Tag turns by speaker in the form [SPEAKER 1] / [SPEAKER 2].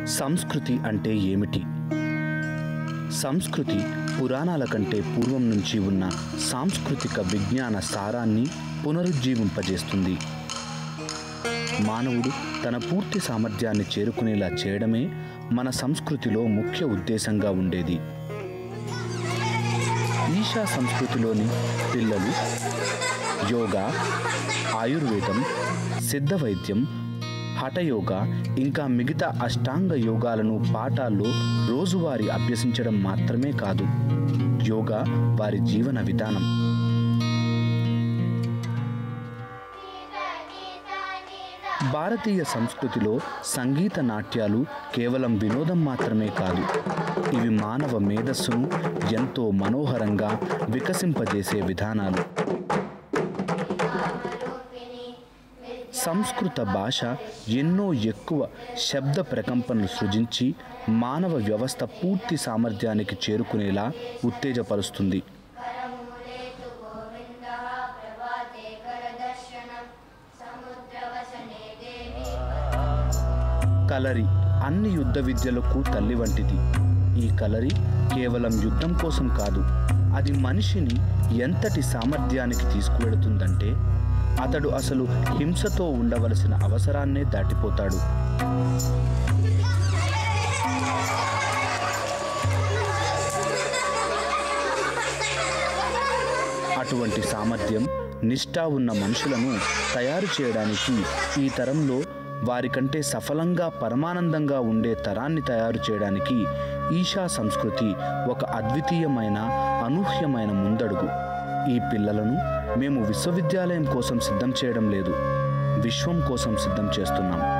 [SPEAKER 1] సంస్కృతి అంటే ఏమిటి? సంస్కృతి పురాణాల కంటే పూర్వం నుంచి ఉన్న సాంస్కృతిక విజ్ఞాన సారాన్ని పునరుజ్జీవింపజేస్తుంది. మానవుడు తన పూర్తి సామర్థ్యాన్ని చేరుకునేలా చేయడమే మన సంస్కృతిలో ముఖ్య ఉద్దేశంగా ఉండేది. ఈశా సంస్కృతిలోని పిల్లలు యోగా, ఆయుర్వేదం, సిద్ధ వైద్యం, హఠయోగా ఇంకా మిగతా అష్టాంగ యోగాలను పాఠాల్లో రోజువారీ అభ్యసించడం మాత్రమే కాదు, యోగా వారి జీవన విధానం. భారతీయ సంస్కృతిలో సంగీత నాట్యాలు కేవలం వినోదం మాత్రమే కాదు, ఇవి మానవ మేధస్సును ఎంతో మనోహరంగా వికసింపజేసే విధానాలు. సంస్కృత భాష ఎన్నో ఎక్కువ శబ్ద ప్రకంపనలు సృజించి మానవ వ్యవస్థ పూర్తి సామర్థ్యానికి చేరుకునేలా ఉత్తేజపరుస్తుంది. కలరి అన్ని యుద్ధ విద్యలకు తల్లి వంటిది. ఈ కలరి కేవలం యుద్ధం కోసం కాదు, అది మనిషిని ఎంతటి సామర్థ్యానికి తీసుకువెడుతుందంటే అతడు అసలు హింసతో ఉండవలసిన అవసరాన్నే దాటిపోతాడు. అటువంటి సామర్థ్యం, నిష్ఠ ఉన్న మనుషులను తయారు చేయడానికి ఈ తరంలో వారికంటే సఫలంగా పరమానందంగా ఉండే తరాన్ని తయారు చేయడానికి ఈశా సంస్కృతి ఒక అద్వితీయమైన అనూహ్యమైన ముందడుగు. ఈ పిల్లలను మేము విశ్వవిద్యాలయం కోసం సిద్ధం చేయడం లేదు, విశ్వం కోసం సిద్ధం చేస్తున్నాం.